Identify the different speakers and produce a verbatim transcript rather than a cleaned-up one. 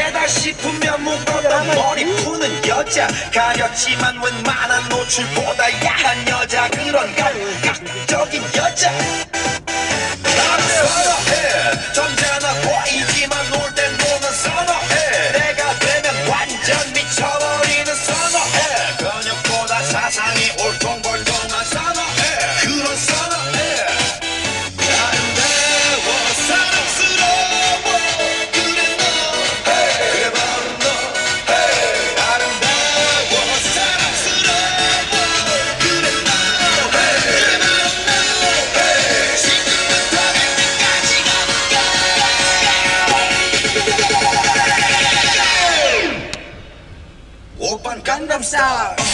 Speaker 1: 때다 싶으면 묶었던 머리 푸는 여자 가렸지만 웬만한 노출보다 야한 여자 그런 감각적인 여자 나를 선호해 점잖아 보이지만 놀 땐 노는 선호해 내가 되면 완전 미쳐버리는 선호해 근육보다 사상이 올통벌통한 선호해 그런 선호해 아름다워 사랑스러워 그래 너 hey. 그래 바로 너 hey. 아름다워 사랑스러워 그래 너 hey. 그래 바로 너 hey. 지금부터 끝까지 가볼까 오빤 강남스타일